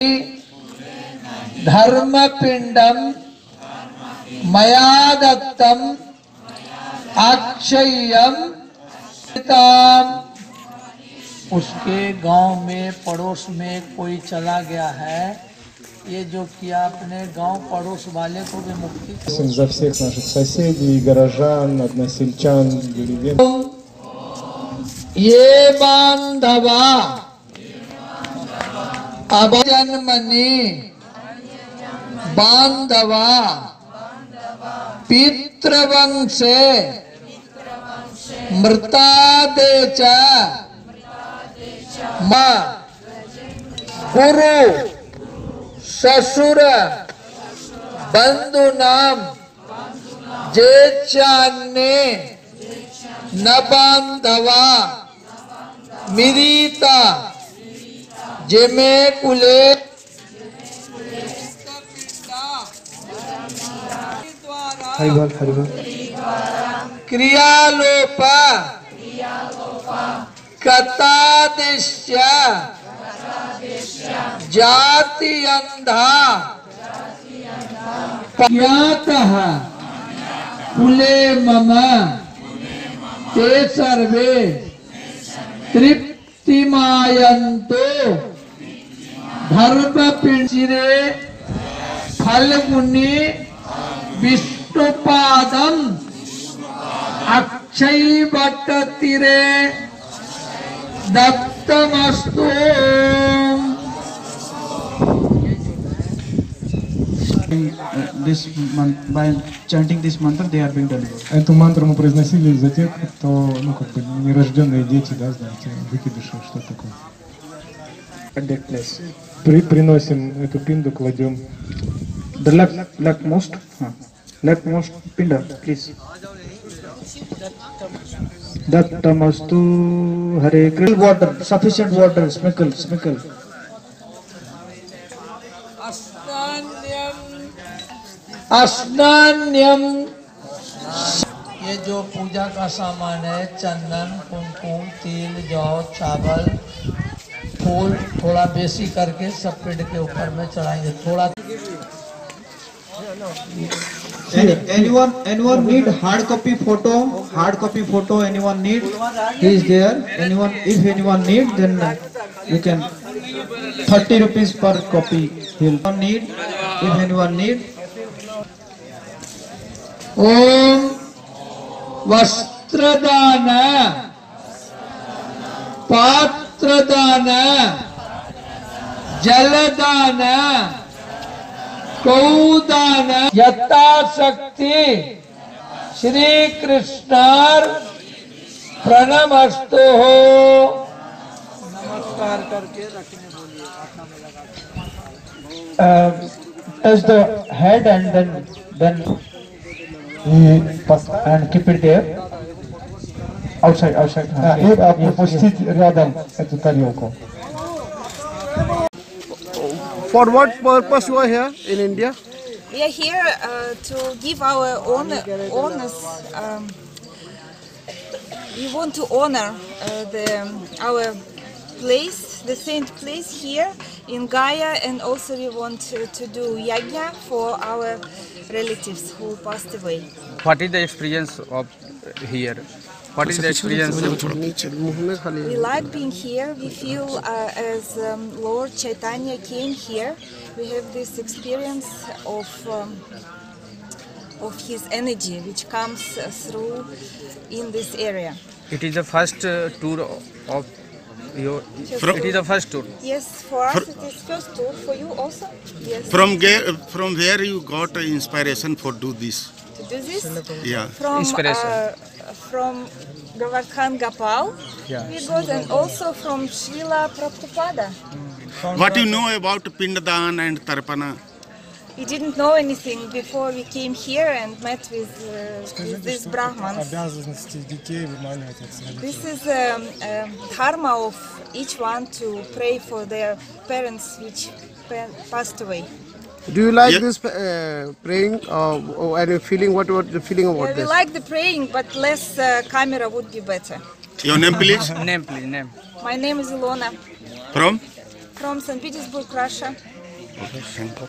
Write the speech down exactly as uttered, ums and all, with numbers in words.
धर्म पिंडम मया दत्तम अक्षय्यम। उसके गांव में पड़ोस में कोई चला गया है, ये जो किया अपने गांव पड़ोस वाले को भी मुक्ति। За всех наших соседей, горожан, односельчан, деревень. ये बांधवा अब जन्मनि बांधवा पितृवंशे मृतादे च मां गुरु ससुर बंधु नाम जेचान्ने न बांधवा मिरीता जेमे कुले हरिबल हरिबल क्रियालोपा कथादिश्य जाति अंधा ज्ञातः कुले मम ते सर्वे तृप्तिमायन्तो धर्म पिंचिरे Falguni विष्णुपादम अक्षयवटतीरे दत्तमस्तु। This month, by chanting this mantra, they are being delivered. Эту мантру мы произносили за тех, кто, ну, как бы, нерожденные дети, да, знаете, выкидыши, что такое. At that place. При, приносим эту пинду, кладем. The left, leftmost, huh. leftmost pinda, please. Dattamastu Hare Krishna. Water, sufficient water, sprinkle, sprinkle. अस्नान्यम। ये जो पूजा का सामान है, चंदन, कुमकुम, तिल, जौ, चावल, फूल, थोड़ा बेसी करके सब पेड़ के ऊपर में चढ़ाएंगे। थोड़ा Any, anyone, anyone need hard copy photo? Hard copy photo? Anyone need? He is there. Anyone? If anyone need, then you can. Thirty rupees per copy. He'll need. If anyone need. ओम वस्त्रदान पात्रदान जलदान गौदान यथाशक्ति श्री कृष्णार प्रणमस्तु हो। नमस्कार करके रखने बोलिए। Touch the head and then then. And keep it there. Outside, outside. И опустить рядом эту тарелку. For what purpose you are here in India? We are here uh, to give our honor, honors. Um, we want to honor uh, the our place, the saint place here in Gaya, and also we want to, to do yajna for our relatives who passed away. What is the experience of here? What is the experience? We like being here. We feel uh, as um, Lord Chaitanya came here, we have this experience of um, of his energy which comes uh, through in this area. It is the first uh, tour of your. From, it is the first tour. Yes, for us it is first tour. For you also. Yes. From where, from where you got inspiration for do this? To do this? Yeah. From Inspiration. Uh, from Govardhan Gopal, Yeah. we got, and also from Srila Prabhupada. What you know about Pindadan and Tarpana? We didn't know anything before we came here and met with, uh, with these Brahmans. This is um, um, dharma of each one to pray for their parents which pa passed away. Do you like Yeah. this uh, praying uh, or are you feeling what what the feeling about Yeah, we this? like the praying, but less uh, camera would be better. Your name, please? Name, please, name. My name is Ilona From? from Saint Petersburg, Russia. Okay, thank you.